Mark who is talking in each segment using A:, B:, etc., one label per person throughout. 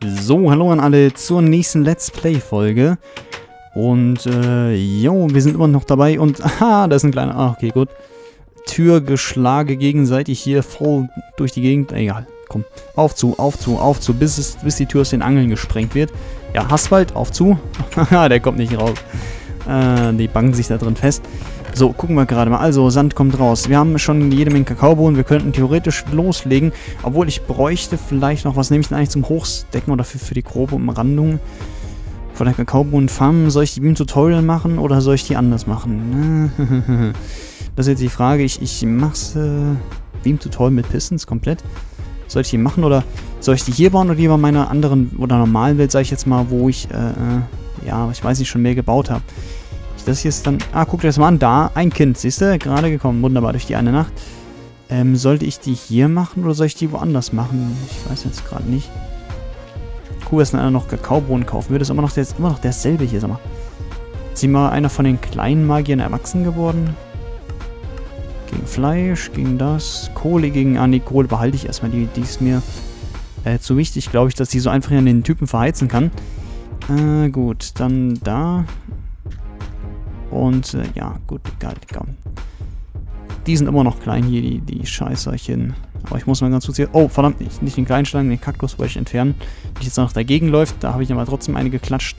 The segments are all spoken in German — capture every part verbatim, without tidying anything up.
A: So, hallo an alle zur nächsten Let's Play-Folge. Und, äh, jo, wir sind immer noch dabei und, aha, da ist ein kleiner, ah, okay, gut. Türgeschlage gegenseitig hier voll durch die Gegend. Egal, komm, auf zu, auf zu, auf zu, bis, es, bis die Tür aus den Angeln gesprengt wird. Ja, Hasswald, auf zu. Haha, der kommt nicht raus. Äh, die bangen sich da drin fest. So, gucken wir gerade mal. Also, Sand kommt raus. Wir haben schon jede Menge Kakaobohnen. Wir könnten theoretisch loslegen. Obwohl, ich bräuchte vielleicht noch, was nehme ich denn eigentlich zum Hochstecken oder für, für die grobe Umrandung von der Kakaobohnenfarm? Soll ich die Beam-Tutorial machen oder soll ich die anders machen? Das ist jetzt die Frage. Ich, ich mach's äh, Beam-Tutorial mit Pistons komplett. Soll ich die machen oder soll ich die hier bauen oder die bei meiner anderen oder normalen Welt, sage ich jetzt mal, wo ich, äh, ja, ich weiß nicht, schon mehr gebaut habe. Das hier ist dann... Ah, guckt euch das mal an. Da, ein Kind, siehst du? Gerade gekommen. Wunderbar, durch die eine Nacht. Ähm, sollte ich die hier machen oder soll ich die woanders machen? Ich weiß jetzt gerade nicht. Cool, dass dann einer noch Kakaobohnen kaufen würde. Ist immer noch, der, ist immer noch derselbe hier, sag mal. Ist immer einer von den kleinen Magiern erwachsen geworden? Gegen Fleisch, gegen das. Kohle gegen... Ah, nee, Kohle behalte ich erstmal. Die, die ist mir äh, zu wichtig, glaube ich, dass die so einfach an den Typen verheizen kann. Äh, gut. Dann da... Und, äh, ja, gut, egal, egal. Die sind immer noch klein hier, die, die Scheißerchen. Aber ich muss mal ganz kurz hier... Oh, verdammt, nicht, nicht den kleinen Schlangen, den Kaktus wollte ich entfernen. Die jetzt noch dagegen läuft, da habe ich aber trotzdem eine geklatscht.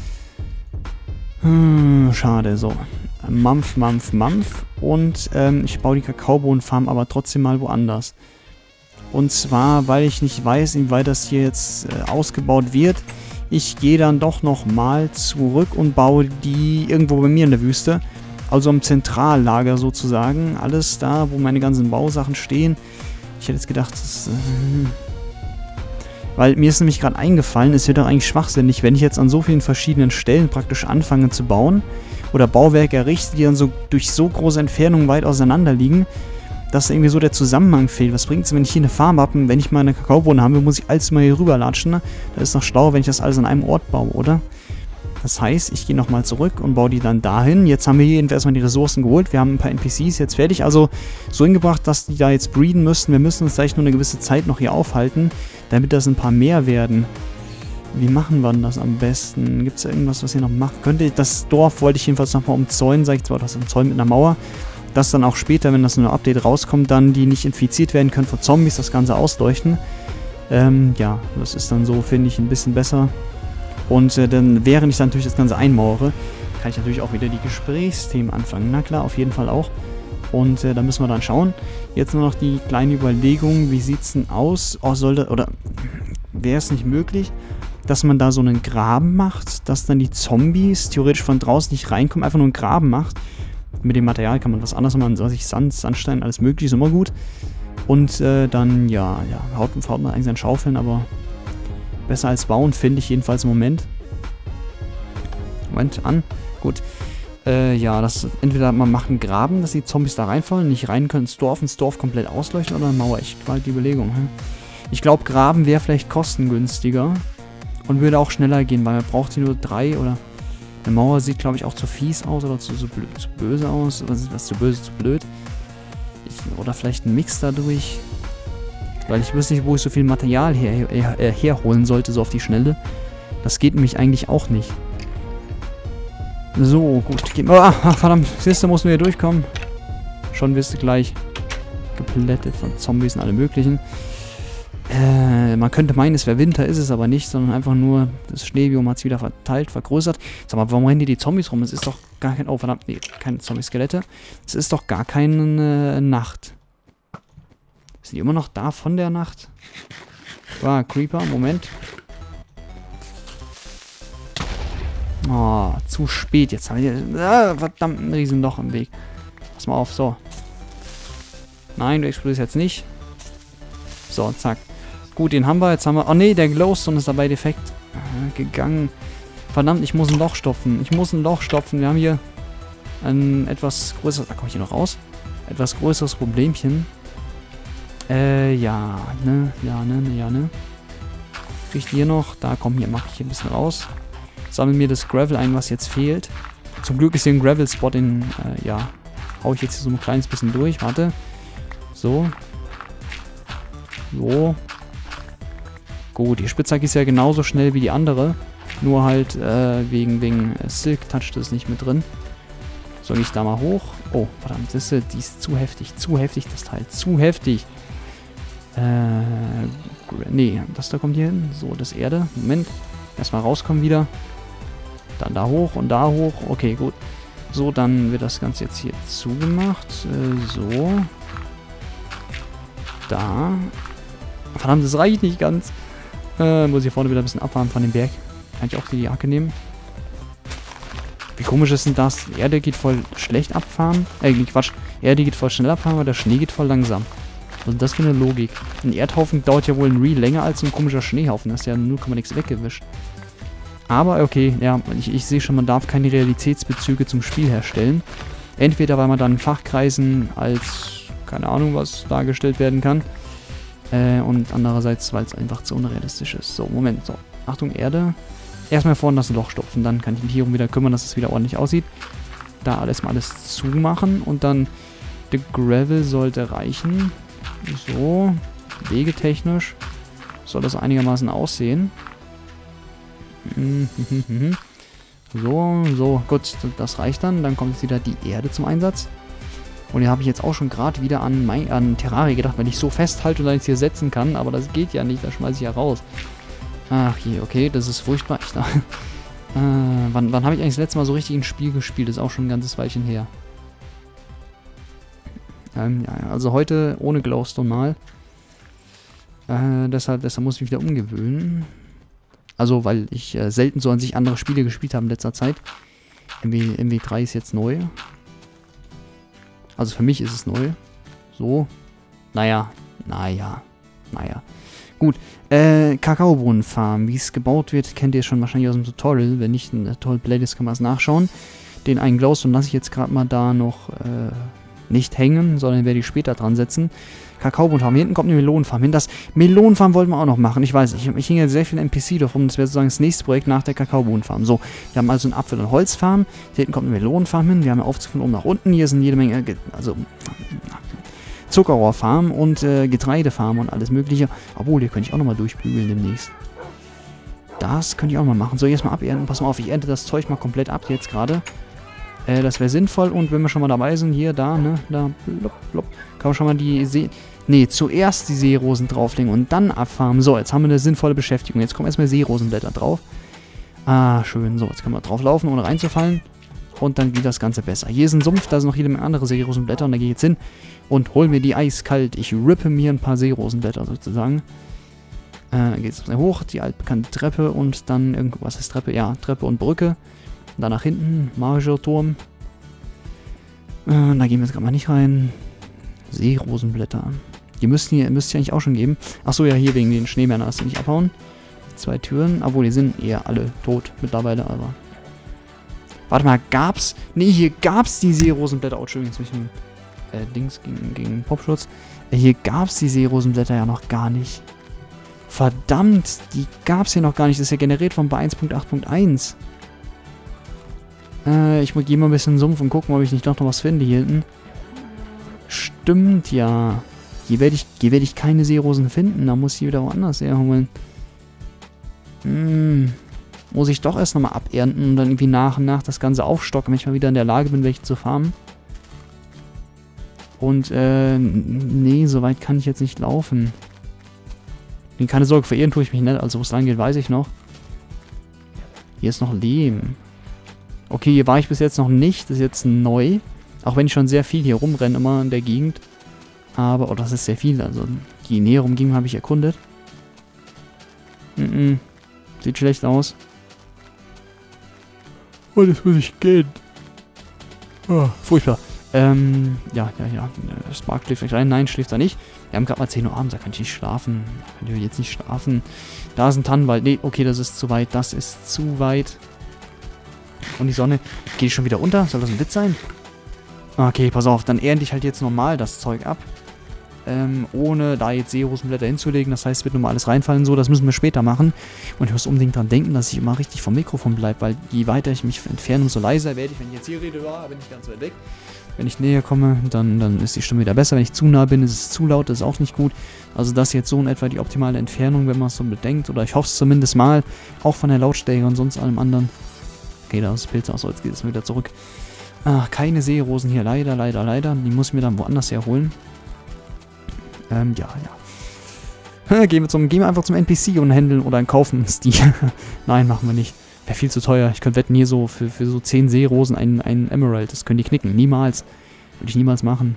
A: Hm, schade, so. Mampf, Mampf, Mampf. Und, ähm, ich baue die Kakaobohnenfarm aber trotzdem mal woanders. Und zwar, weil ich nicht weiß, inwieweit das hier jetzt äh, ausgebaut wird. Ich gehe dann doch nochmal zurück und baue die irgendwo bei mir in der Wüste. Also im Zentrallager sozusagen. Alles da, wo meine ganzen Bausachen stehen. Ich hätte jetzt gedacht, das, äh, weil mir ist nämlich gerade eingefallen, es wird doch eigentlich schwachsinnig, wenn ich jetzt an so vielen verschiedenen Stellen praktisch anfange zu bauen. Oder Bauwerke errichte, die dann so durch so große Entfernungen weit auseinander liegen. Dass irgendwie so der Zusammenhang fehlt. Was bringt es, wenn ich hier eine Farm habe und wenn ich mal eine Kakaobohne habe, muss ich alles mal hier rüberlatschen. Ne? Das ist doch schlauer, wenn ich das alles an einem Ort baue, oder? Das heißt, ich gehe nochmal zurück und baue die dann dahin. Jetzt haben wir hier erstmal die Ressourcen geholt. Wir haben ein paar N P Cs jetzt fertig. Also so hingebracht, dass die da jetzt breeden müssen. Wir müssen uns gleich nur eine gewisse Zeit noch hier aufhalten, damit das ein paar mehr werden. Wie machen wir denn das am besten? Gibt es irgendwas, was hier noch machen könnte? Das Dorf wollte ich jedenfalls nochmal umzäunen. Sag ich zwar, das ist umzäunt mit einer Mauer. Dass dann auch später, wenn das in einem Update rauskommt, dann die nicht infiziert werden können von Zombies, das Ganze ausleuchten. Ähm, ja, das ist dann so, finde ich, ein bisschen besser. Und äh, dann, während ich dann natürlich das Ganze einmauere, kann ich natürlich auch wieder die Gesprächsthemen anfangen. Na klar, auf jeden Fall auch. Und äh, da müssen wir dann schauen. Jetzt nur noch die kleine Überlegung, wie sieht es denn aus? Oh, sollte, oder wäre es nicht möglich, dass man da so einen Graben macht, dass dann die Zombies theoretisch von draußen nicht reinkommen, einfach nur einen Graben macht. Mit dem Material kann man was anderes machen, was ich Sand, Sandstein, alles mögliche, ist immer gut. Und äh, dann, ja, ja, haut, haut man eigentlich an Schaufeln, aber besser als bauen, finde ich jedenfalls im Moment. Moment, an. Gut. Äh, ja, das entweder man macht einen Graben, dass die Zombies da reinfallen, nicht rein können ins Dorf, ins Dorf komplett ausleuchten oder eine Mauer. Ich halt die Überlegung. Hm? Ich glaube, Graben wäre vielleicht kostengünstiger und würde auch schneller gehen, weil man braucht hier nur drei oder... Eine Mauer sieht, glaube ich, auch zu fies aus oder zu, zu, blöd, zu böse aus. Oder ist was zu böse, zu blöd. Ich, oder vielleicht ein Mix dadurch. Weil ich wüsste nicht, wo ich so viel Material her, her, her, herholen sollte, so auf die Schnelle. Das geht nämlich eigentlich auch nicht. So, gut. Geht, oh, ach, verdammt, siehst du, mussten wir hier durchkommen. Schon wirst du gleich geplättet von Zombies und allem möglichen. Äh, man könnte meinen, es wäre Winter, ist es aber nicht, sondern einfach nur das Schneebiom hat es wieder verteilt, vergrößert. Sag mal, warum rennen die die Zombies rum? Es ist doch gar kein... Oh, verdammt, nee, keine Zombie-Skelette. Es ist doch gar keine äh, Nacht. Sind die immer noch da von der Nacht? Ah, Creeper, Moment. Oh, zu spät. Jetzt haben wir... Ah, verdammt, ein Riesenloch im Weg. Pass mal auf, so. Nein, du explodierst jetzt nicht. So, zack. Gut, den haben wir. Jetzt haben wir... Oh nee, der Glowstone ist dabei defekt äh, gegangen. Verdammt, ich muss ein Loch stopfen. Ich muss ein Loch stopfen. Wir haben hier ein etwas größeres... Da komme ich hier noch raus. Etwas größeres Problemchen. Äh, ja, ne, ja, ne, ne, ja, ne. Krieg ich hier noch. Da, komm, hier mache ich hier ein bisschen raus. Sammle mir das Gravel ein, was jetzt fehlt. Zum Glück ist hier ein Gravel-Spot in... Äh, ja, hau ich jetzt hier so ein kleines bisschen durch. Warte. So. So. Gut, die Spitzhacke ist ja genauso schnell wie die andere. Nur halt äh, wegen, wegen Silk Touch das ist nicht mit drin. So, ich da mal hoch. Oh, verdammt, das ist, die ist zu heftig. Zu heftig, das Teil. Zu heftig. Äh, nee, das da kommt hier hin. So, das Erde. Moment. Erstmal rauskommen wieder. Dann da hoch und da hoch. Okay, gut. So, dann wird das Ganze jetzt hier zugemacht. Äh, so. Da. Verdammt, das reicht nicht ganz. Äh, muss ich hier vorne wieder ein bisschen abfahren von dem Berg. Kann ich auch die Jacke nehmen. Wie komisch ist denn das? Die Erde geht voll schlecht abfahren. Äh, Quatsch. Erde geht voll schnell abfahren, aber der Schnee geht voll langsam. Was ist das für eine Logik? Ein Erdhaufen dauert ja wohl ein Real länger als ein komischer Schneehaufen. Das ist ja null Komma nix weggewischt. Aber okay, ja, ich, ich sehe schon, man darf keine Realitätsbezüge zum Spiel herstellen. Entweder, weil man dann in Fachkreisen als, keine Ahnung was, dargestellt werden kann. Äh, und andererseits, weil es einfach zu unrealistisch ist. So, Moment, so. Achtung, Erde. Erstmal vorne das Loch stopfen, dann kann ich mich hierum wieder kümmern, dass es wieder ordentlich aussieht. Da alles mal alles zumachen und dann der Gravel sollte reichen. So, wegetechnisch soll das einigermaßen aussehen. So, so, gut, das reicht dann. Dann kommt jetzt wieder die Erde zum Einsatz. Und hier habe ich jetzt auch schon gerade wieder an, mein, an Terraria gedacht, wenn ich so festhalte und dann jetzt hier setzen kann. Aber das geht ja nicht, da schmeiße ich ja raus. Ach je, okay, das ist furchtbar. Ich da, äh, wann wann habe ich eigentlich das letzte Mal so richtig ein Spiel gespielt? Das ist auch schon ein ganzes Weilchen her. Ähm, ja, also heute ohne Glowstone mal. Äh, deshalb, deshalb muss ich mich wieder umgewöhnen. Also, weil ich äh, selten so an sich andere Spiele gespielt habe in letzter Zeit. M W drei ist jetzt neu. Also für mich ist es neu. So. Naja, naja, naja. Gut, äh, Kakaobohnenfarm. Wie es gebaut wird, kennt ihr schon wahrscheinlich aus dem Tutorial. Wenn nicht, in der Tutorial-Playlist kann man es nachschauen. Den einen Glowstone lasse ich jetzt gerade mal da noch äh, nicht hängen, sondern werde ich später dran setzen. Kakaobohnenfarm. Hier hinten kommt eine Melonenfarm hin. Das Melonenfarm wollten wir auch noch machen. Ich weiß, ich, ich hing ja sehr viel N P C drauf rum. Das wäre sozusagen das nächste Projekt nach der Kakaobohnenfarm. So, wir haben also eine Apfel- und Holzfarm. Hier hinten kommt eine Melonenfarm hin. Wir haben einen Aufzug von oben nach unten. Hier sind jede Menge, also Zuckerrohrfarm und äh, Getreidefarm und alles mögliche. Obwohl, hier könnte ich auch nochmal durchbügeln demnächst. Das könnte ich auch mal machen. So, jetzt mal abernten. Pass mal auf, ich ernte das Zeug mal komplett ab jetzt gerade. Äh, das wäre sinnvoll. Und wenn wir schon mal dabei sind, hier, da, ne, da, blop, blop, kann man schon mal die See... Ne, zuerst die Seerosen drauflegen und dann abfarmen. So, jetzt haben wir eine sinnvolle Beschäftigung. Jetzt kommen erstmal Seerosenblätter drauf. Ah, schön. So, jetzt können wir drauf laufen, ohne reinzufallen. Und dann geht das Ganze besser. Hier ist ein Sumpf, da sind noch jede Menge andere Seerosenblätter. Und da gehe ich jetzt hin und hol mir die eiskalt. Ich rippe mir ein paar Seerosenblätter sozusagen. Äh, geht es hoch, die altbekannte Treppe und dann irgendwo, was ist Treppe? Ja, Treppe und Brücke. Und dann nach hinten, magischer Turm. Äh, da gehen wir jetzt gerade mal nicht rein. Seerosenblätter. Die müssten hier, müsste ich eigentlich auch schon geben. Achso, ja, hier wegen den Schneemännern, dass die nicht abhauen. Zwei Türen, obwohl die sind eher alle tot mittlerweile, aber... Warte mal, gab's... Ne, hier gab's die Seerosenblätter. Oh, Entschuldigung, jetzt bin ich äh, Dings gegen, gegen Popschutz. Äh, hier gab's die Seerosenblätter ja noch gar nicht. Verdammt, die gab's hier noch gar nicht. Das ist ja generiert von bei eins Punkt acht Punkt eins. Äh, ich gehe mal ein bisschen in den Sumpf und gucken, ob ich nicht doch noch was finde hier hinten. Stimmt, ja. Hier werde ich, hier werd ich keine Seerosen finden. Da muss ich wieder woanders herholen. Hm. Muss ich doch erst nochmal abernten und dann irgendwie nach und nach das Ganze aufstocken, wenn ich mal wieder in der Lage bin, welche zu farmen. Und, äh, nee, so weit kann ich jetzt nicht laufen. Keine Sorge, verirren tue ich mich nicht. Also, wo es lang geht, weiß ich noch. Hier ist noch Lehm. Okay, hier war ich bis jetzt noch nicht. Das ist jetzt neu. Auch wenn ich schon sehr viel hier rumrenne, immer in der Gegend. Aber, oh, das ist sehr viel. Also, die nähere Umgebung habe ich erkundet. Mhm. Sieht schlecht aus. Oh, das muss ich gehen. Oh, furchtbar. Ähm, ja, ja, ja. Spark schläft vielleicht rein. Nein, schläft er nicht. Wir haben gerade mal zehn Uhr abends, da kann ich nicht schlafen. Da kann ich jetzt nicht schlafen. Da ist ein Tannenwald. Nee, okay, das ist zu weit. Das ist zu weit. Und die Sonne geht schon wieder unter. Soll das ein Witz sein? Okay, pass auf. Dann ernte ich halt jetzt normal das Zeug ab. Ähm, ohne da jetzt Seerosenblätter hinzulegen. Das heißt, es wird nun mal alles reinfallen. So, das müssen wir später machen. Und ich muss unbedingt dran denken, dass ich immer richtig vom Mikrofon bleibe. Weil je weiter ich mich entferne, umso leiser werde ich. Wenn ich jetzt hier rede, ja, bin ich ganz weit weg. Wenn ich näher komme, dann, dann ist die Stimme wieder besser. Wenn ich zu nah bin, ist es zu laut, das ist auch nicht gut. Also das ist jetzt so in etwa die optimale Entfernung, wenn man es so bedenkt. Oder ich hoffe es zumindest mal, auch von der Lautstärke und sonst allem anderen. Okay, da ist das Pilz, so, jetzt geht es wieder zurück. Ach, keine Seerosen hier, leider, leider, leider. Die muss ich mir dann woanders herholen. Ähm, ja, ja. Gehen wir, zum, gehen wir einfach zum N P C und handeln oder kaufen uns die. Nein, machen wir nicht. Wäre viel zu teuer. Ich könnte wetten, hier so für, für so zehn Seerosen einen, einen Emerald. Das können die knicken. Niemals. Würde ich niemals machen.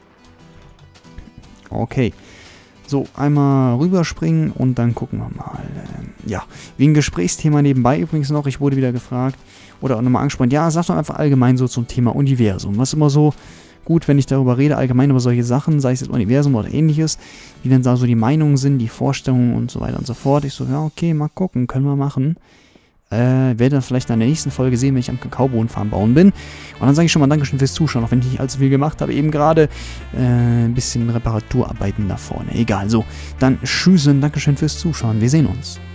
A: Okay. So, einmal rüberspringen und dann gucken wir mal. Ähm, ja, wie ein Gesprächsthema nebenbei übrigens noch. Ich wurde wieder gefragt oder auch nochmal angesprochen. Ja, sag doch einfach allgemein so zum Thema Universum. Was immer so gut, wenn ich darüber rede, allgemein über solche Sachen, sei es das Universum oder ähnliches, wie dann da so die Meinungen sind, die Vorstellungen und so weiter und so fort. Ich so, ja, okay, mal gucken, können wir machen. Äh, werde dann vielleicht in der nächsten Folge sehen, wenn ich am Kakaobohnenfarm bauen bin. Und dann sage ich schon mal Dankeschön fürs Zuschauen, auch wenn ich nicht allzu viel gemacht habe. Eben gerade äh, ein bisschen Reparaturarbeiten da vorne. Egal, so. Dann tschüss und Dankeschön fürs Zuschauen. Wir sehen uns.